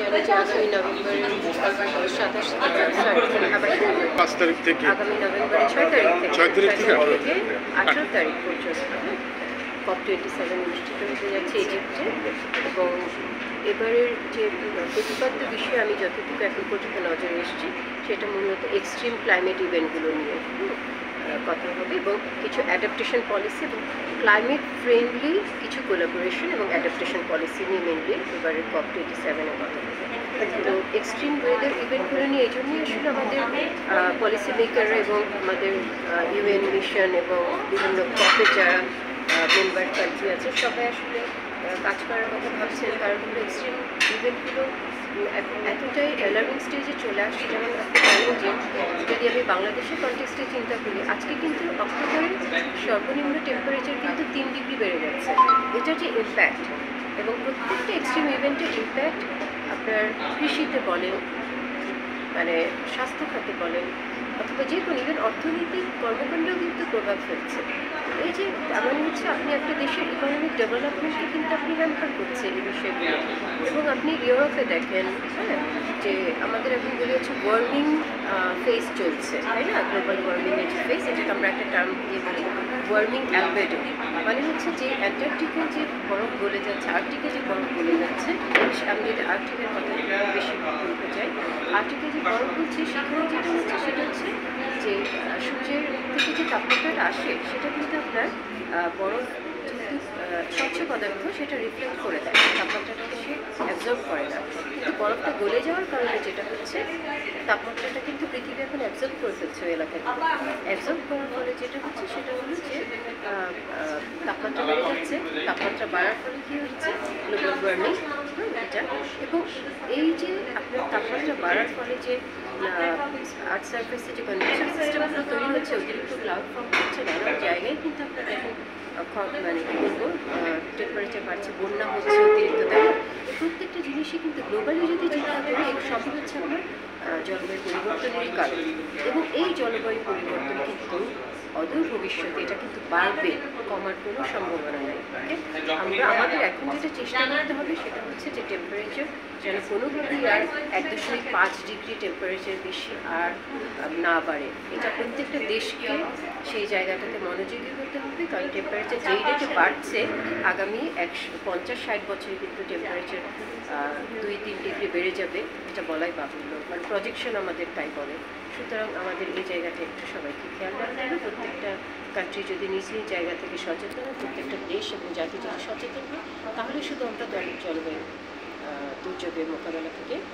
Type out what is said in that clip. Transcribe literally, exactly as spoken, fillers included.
আগামী নভেম্বরের সাতাশ পাঁচ তারিখ থেকে আগামী নভেম্বরের ছয় তারিখ থেকে ছয় তারিখ থেকে আঠারো তারিখ পর্যন্ত কপ টোয়েন্টি সেভেন অনুষ্ঠিত হতে যাচ্ছে ইজিপ্টে। এবং এবারের যে প্রতিপাদ্য বিষয়ে আমি যতটুকু এখন পর্যন্ত নজরে এসেছি সেটা মূলত এক্সট্রিম ক্লাইমেট ইভেন্টগুলো নিয়ে কথা হবে এবং কিছু অ্যাডাপ্টেশন পলিসি এবং ক্লাইমেট ফ্রেন্ডলি কিছু কোলাবোরেশন এবং অ্যাডাপ্টেশন পলিসি নিয়ে মেনলি এবারের কপ টোয়েন্টি সেভেনে কথা হবে। তো এক্সট্রিম ওয়েদার ইভেন্টগুলো নিয়ে এই জন্যই আসলে আমাদের পলিসি মেকাররা এবং আমাদের ইউএন মিশন এবং বিভিন্ন কপের যারা মেম্বার কান্ট্রি আছে সবাই আসলে কাজ করার কথা ভাবছেন, কারণ হলো এক্সট্রিম ইভেন্টগুলো এতটাই অ্যালার্মিং স্টেজে চলে আসছে। যেমন আপনি জানেন যে যদি আমি বাংলাদেশের কনটেক্সটে চিন্তা করি, আজকে কিন্তু অক্টোবরে সর্বনিম্ন টেম্পারেচার কিন্তু তিন ডিগ্রি বেড়ে যাচ্ছে। এটা যে ইম্প্যাক্ট এবং প্রত্যেকটা এক্সট্রিম ইভেন্টের ইম্প্যাক্ট আপনার কৃষিতে বলেন, মানে স্বাস্থ্য খাতে বলেন, অথবা যে কোনো ইভেন অর্থনৈতিক কর্মকাণ্ডেও কিন্তু প্রভাব ফেলছে। এই যে এমন হচ্ছে আপনি একটা দেশের ইকোনমিক ডেভেলপমেন্টকে কিন্তু আপনি হ্যাম্পার করছে এই বিষয়গুলো। এবং আপনি ইউরোপে দেখেন, হ্যাঁ, যে আমাদের এখন বলে হচ্ছে ওয়ার্মিং ফেজ চলছে, তাই না? গ্লোবাল ওয়ার্মিংয়ের যে ফেজ, এটাকে আমরা একটা টার্ম দিয়ে বলি ওয়ার্মিং অ্যালবেডো। মানে হচ্ছে যে অ্যান্টার্কটিকে যে বরফ গলে যাচ্ছে, আর্কটিকে যে বরফ গলে যাচ্ছে, আমি যদি আর্কটিকের কথা বেশি বলতে চাই, আর্কটিকে যে বরফ হচ্ছে সেখানে যেটা হচ্ছে সেটা হচ্ছে যে সূর্যের থেকে যে তাপমাত্রাটা আসে সেটা কিন্তু আপনার বরফ যেহেতু স্বচ্ছ পদার্থ সেটা রিফ্লেক্ট করে দেয়, তাপমাত্রাটাকে সে অ্যাবজর্ব করে না। কিন্তু বরফটা গলে যাওয়ার কারণে যেটা হচ্ছে তাপমাত্রাটা কিন্তু পৃথিবী এখন অ্যাবজর্ব করে ফেলছে ওই এলাকায়। অ্যাবজর্ব করার ফলে যেটা হচ্ছে সেটা হলো যে তাপমাত্রা বেড়ে যাচ্ছে। তাপমাত্রা বাড়ার ফলে কী হচ্ছে? গ্লোবাল ওয়ার্মিং এটা। এবং এই যে আপনার তাপমাত্রা বাড়ার ফলে যে আর্থ সারফেসে যে কন্ডিশন সিস্টেমগুলো তৈরি হচ্ছে, অতিরিক্ত ক্লাউড ফর্ম হচ্ছে, নানা জায়গায় কিন্তু আপনার দেখেন মানে কী বলবো টেম্পারেচার বাড়ছে, বন্যা হচ্ছে অতিরিক্ত, তাই না? প্রত্যেকটা জিনিসই কিন্তু গ্লোবালি যদি চিন্তা করি সবই হচ্ছে আপনার জলবায়ু পরিবর্তনেরই কারণ। এবং এই জলবায়ু পরিবর্তন কিন্তু অদূর ভবিষ্যতে এটা কিন্তু বাড়বে, কমার কোনো সম্ভাবনা নেই। আমরা আমাদের এখন যেটা চেষ্টা করতে হবে সেটা হচ্ছে যে টেম্পারেচার যেন কোনোভাবেই আর এক দশমিক পাঁচ ডিগ্রি টেম্পারেচার বেশি আর না বাড়ে। এটা প্রত্যেকটা দেশকে সেই জায়গাটাতে মনোযোগী হতে হবে, কারণ টেম্পারেচার যেই রেটে বাড়ছে আগামী একশো পঞ্চাশ ষাট বছরে কিন্তু টেম্পারেচার দুই তিন ডিগ্রি বেড়ে যাবে, এটা বলাই বাহুল্য, মানে প্রজেকশন আমাদের তাই বলে। সুতরাং আমাদের এই জায়গাটা একটু সবাইকে খেয়াল রাখতে হবে। প্রত্যেকটা কান্ট্রি যদি নিজ নিজ জায়গা থেকে সচেতন হয়, প্রত্যেকটা দেশ এবং জাতি যদি সচেতন হয়, তাহলে শুধু আমরা জলবায়ু দুর্যোগের মোকাবেলা থেকে